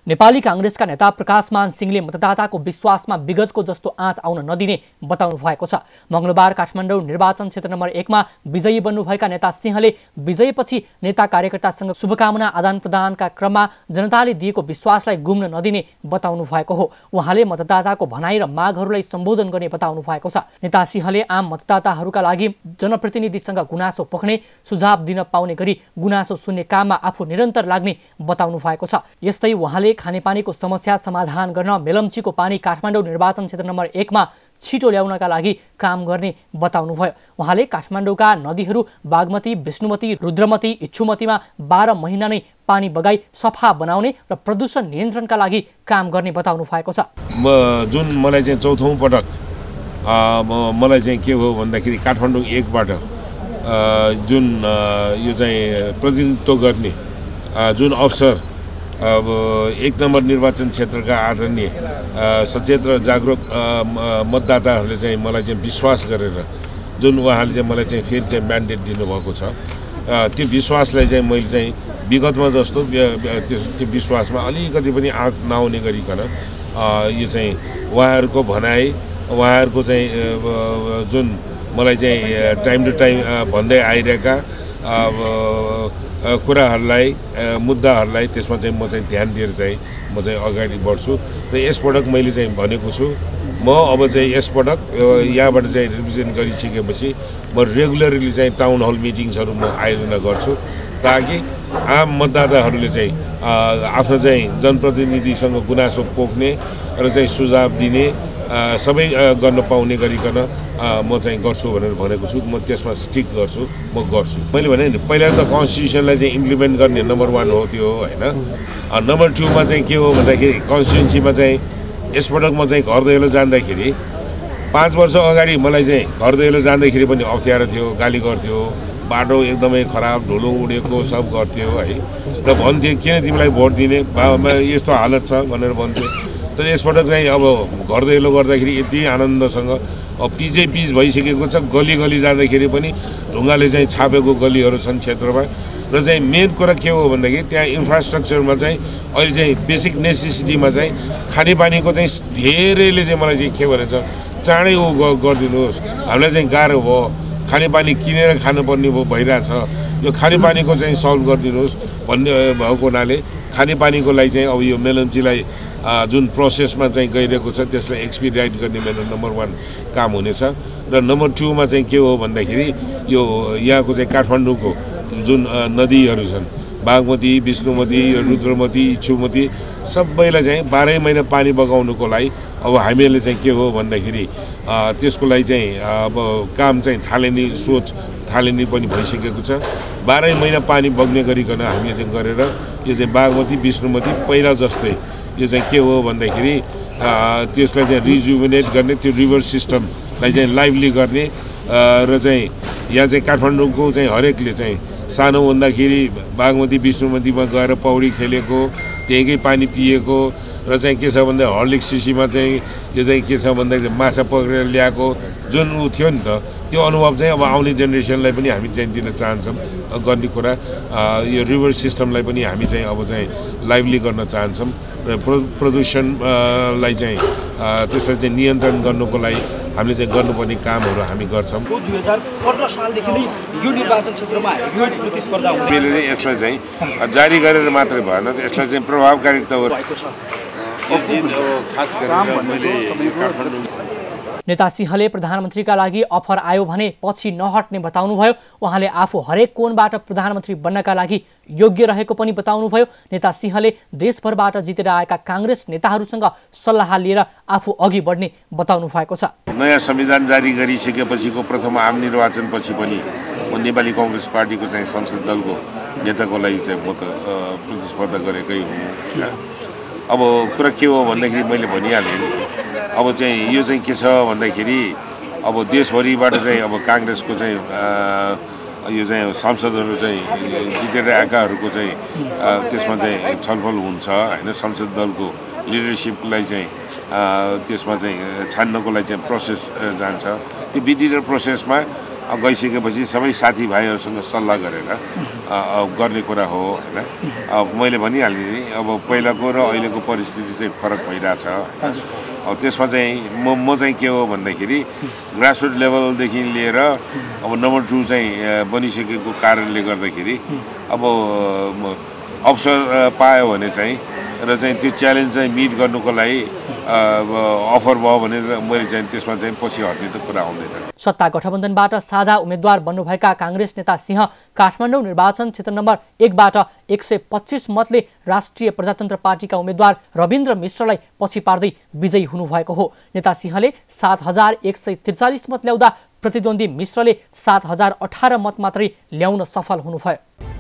नेपाली कांग्रेसका नेता प्रकाशमान सिंहले मतदाताको विश्वासमा विगतको जस्तो आँच आउन नदिने बताउनु भएको छ। मंगलबार काठमाडौँ निर्वाचन क्षेत्र नम्बर 1 मा विजयी बन्नुभएका नेता सिंहले विजयपछि नेता कार्यकर्तासँग शुभकामना आदान-प्रदानका क्रममा जनताले दिएको विश्वासलाई गुम्न नदिने बताउनु भएको हो। उहाँले मतदाताको भनाइ र मागहरूलाई सम्बोधन गर्ने बताउनु भएको छ। नेता सिंहले आम मतदाताहरूका लागि जनप्रतिनिधिसँग गुनासो पोख्ने, सुझाव दिन पाउने गरी गुनासो सुन्ने काममा आफू निरन्तर लाग्ने बताउनु भएको छ। यस्तै उहाँले खानेपानीको समस्या समाधान गर्न मेलम्चीको पानी काठमाडौँ निर्वाचन क्षेत्र नम्बर 1 मा छिटो ल्याउनका लागि काम गर्ने बताउनुभयो। उहाँले काठमाडौँका नदीहरू बागमती, विष्णुमती, रुद्रमती, इच्छुमतीमा 12 महिना नै पानी बगाई सफा बनाउने र प्रदूषण नियन्त्रणका लागि काम गर्ने बताउनु भएको छ। जुन मलाई चाहिँ चौथौं पटक मलाई चाहिँ के हो भन्दाखेरि काठमाडौँ 1 बाट जुन यो चाहिँ प्रतिनिधित्व गर्ने जुन अवसर अब 1 नम्बर निर्वाचन क्षेत्रका आदरणीय सचेत र जागरुक मतदाताहरूले चाहिँ मलाई चाहिँ विश्वास गरेर जुन उहाँले चाहिँ मलाई चाहिँ फेरि चाहिँ म्यान्डेट दिनुभएको छ, त्यो विश्वासलाई चाहिँ मैले चाहिँ विगतमा जस्तो त्यो विश्वासमा अलिकति पनि आँच नआउने गरिकन यो चाहिँ उहाँहरूको भनाइ, उहाँहरूको चाहिँ जुन मलाई चाहिँ टाइम टु टाइम भन्दै आइरहेका कुराहरूलाई, मुद्दाहरूलाई त्यसमा चाहिँ म चाहिँ ध्यान दिएर चाहिँ म चाहिँ अगाडि बढ्छु र यसपटक मैले चाहिँ भनेको छु म अब चाहिँ यसपटक यहाँबाट चाहिँ रिप्रेजेन्ट गरिसकेपछि म रेगुलरली चाहिँ टाउन हल मिटिङ्सहरू म आयोजना गर्छु ताकि आम मतदाताहरूले चाहिँ आफ्नो चाहिँ जनप्रतिनिधिसँग गुनासो पोख्ने र चाहिँ सुझाव दिने सबै गर्न पाउने गरिकन म चाहिँ गर्छु भनेर भनेको छु। म त्यसमा स्टिक गर्छु, म गर्छु। मैले भने नि पहिला त कन्स्टिट्युसनलाई चाहिँ इम्प्लिमेन्ट गर्ने नम्बर 1 हो त्यो होइन। नम्बर 2 मा चाहिँ के हो भन्दाखेरि कन्स्टिट्युन्सीमा चाहिँ यसपटक म चाहिँ घर दैलो जाँदाखेरि 5 वर्ष अगाडि मलाई चाहिँ घर दैलो जाँदाखेरि पनि अप्ठ्यारो थियो, गाली गर्थ्यो, बाटो एकदमै खराब, धुलो उडेको सब गर्थ्यो है, र भन्थ्यो किन तिमीलाई भोट दिने, यस्तो हालत छ भनेर भन्थ्यो। तर यसपटक चाहिँ अब घर दैलो गर्दाखेरि यति आनन्दसँग पिचै पिच भइसकेको छ। गली गली जाँदाखेरि पनि ढुङ्गाले चाहिँ छापेको गलीहरू छन् क्षेत्रमा। र चाहिँ मेन कुरा के हो भन्दाखेरि त्यहाँ इन्फ्रास्ट्रक्चरमा चाहिँ अहिले चाहिँ बेसिक नेसेसिटीमा चाहिँ खानेपानीको चाहिँ धेरैले चाहिँ मलाई चाहिँ के भनेछ, चाँडै गरिदिनुहोस्, हामीलाई चाहिँ गाह्रो भयो, खानेपानी किनेर खानुपर्ने भइरहेछ, यो खानेपानीको चाहिँ सल्भ गरिदिनुहोस् भन्ने भएको हुनाले खानेपानीको लागि चाहिँ अब यो मेलम्चीलाई जुन प्रोसेसमा चाहिँ गइरहेको छ त्यसलाई एक्सपिडाइट गर्ने मेरो नम्बर 1 काम हुनेछ। र नम्बर 2 मा चाहिँ के हो भन्दाखेरि यो यहाँको चाहिँ काठमाडौँको जुन नदीहरू छन्, बागमती, विष्णुमती, रुद्रमती, इच्छुमती, सबैलाई चाहिँ 12 महिना पानी बगाउनुको लागि अब हामीहरूले चाहिँ के हो भन्दाखेरि त्यसको लागि चाहिँ अब काम चाहिँ सोच थालनी पनि भइसकेको छ। 12 महिना पानी बग्ने गरिकन हामीले चाहिँ गरेर यो चाहिँ बागमती, विष्णुमती पहिला जस्तै यो चाहिँ के हो भन्दाखेरि त्यसलाई चाहिँ रिजुभिनेट गर्ने, त्यो रिभर सिस्टमलाई चाहिँ लाइभली गर्ने र चाहिँ यहाँ चाहिँ काठमाडौँको चाहिँ हरेकले चाहिँ सानो हुँदाखेरि बागमती, विष्णुमतीमा गएर पौडी खेलेको, त्यहीँकै पानी पिएको र चाहिँ के छ भन्दा हर्लिक्स सिसीमा चाहिँ यो चाहिँ के छ भन्दाखेरि माछा पक्रेर ल्याएको जुन ऊ थियो नि त, त्यो अनुभव चाहिँ अब आउने जेनेरेसनलाई पनि हामी चाहिँ दिन चाहन्छौँ गर्ने कुरा। यो रिभर सिस्टमलाई पनि हामी चाहिँ अब चाहिँ लाइभली गर्न चाहन्छौँ र प्रदूषणलाई चाहिँ त्यसलाई चाहिँ नियन्त्रण गर्नुको लागि हामीले चाहिँ गर्नुपर्ने कामहरू हामी गर्छौँ। 2015 सालदेखि नै यो निर्वाचन क्षेत्रमा यो प्रतिस्पर्धा हुँदै मैले यसलाई चाहिँ जारी गरेर मात्रै भएन, यसलाई चाहिँ प्रभावकारिता भएको छ। खास गरेर मैले काठमाडौँ नेता सिंहले प्रधानमन्त्रीका लागि अफर आयो भने पछि नहट्ने बताउनुभयो। उहाँले आफू हरेक कोणबाट प्रधानमन्त्री बन्नका लागि योग्य रहेको पनि बताउनुभयो। नेता सिंहले देशभरबाट जितेर आएका कांग्रेस नेताहरूसँग सल्लाह लिएर आफू अघि बढ्ने बताउनु भएको छ। नयाँ संविधान जारी गरिसकेपछिको प्रथम आम निर्वाचनपछि पनि म नेपाली कांग्रेस पार्टीको चाहिँ संसद दलको नेताको लागि चाहिँ म त प्रतिस्पर्धा गरेकै हुँ। अब कुरा के हो भन्दाखेरि मैले भनिहालेँ, अब चाहिँ यो चाहिँ के छ भन्दाखेरि अब देशभरिबाट चाहिँ अब कांग्रेसको चाहिँ यो चाहिँ सांसदहरू चाहिँ जितेर आएकाहरूको चाहिँ त्यसमा चाहिँ छलफल हुन्छ होइन। संसद दलको लिडरसिपलाई चाहिँ त्यसमा चाहिँ छान्नको लागि चाहिँ प्रोसेस जान्छ। त्यो विधि र प्रोसेसमा गइसकेपछि सबै साथीभाइहरूसँग सल्लाह गरेर गर्ने कुरा हो होइन। मैले भनिहालेँ नि अब पहिलाको र अहिलेको परिस्थिति चाहिँ फरक भइरहेछ। अब त्यसमा चाहिँ म चाहिँ के हो भन्दाखेरि ग्रासरुट लेभलदेखि लिएर अब नम्बर 2 चाहिँ बनिसकेको कारणले गर्दाखेरि अब अवसर पायो भने चाहिँ र चाहिँ त्यो च्यालेन्ज चाहिँ मिट गर्नुको लागि अफर भयो भने मैले चाहिँ त्यसमा चाहिँ पछि हट्ने त कुरा आउँदैन। सत्ता गठबन्धनबाट साझा उम्मेद्वार बन्नुभएका काङ्ग्रेस नेता सिंह काठमाडौँ निर्वाचन क्षेत्र नम्बर 1बाट 125 मतले राष्ट्रिय प्रजातन्त्र पार्टीका उम्मेद्वार रविन्द्र मिश्रलाई पछि पार्दै विजयी हुनुभएको हो। नेता सिंहले 7143 मत ल्याउँदा प्रतिद्वन्दी मिश्रले 7018 मत मात्रै ल्याउन सफल हुनुभयो।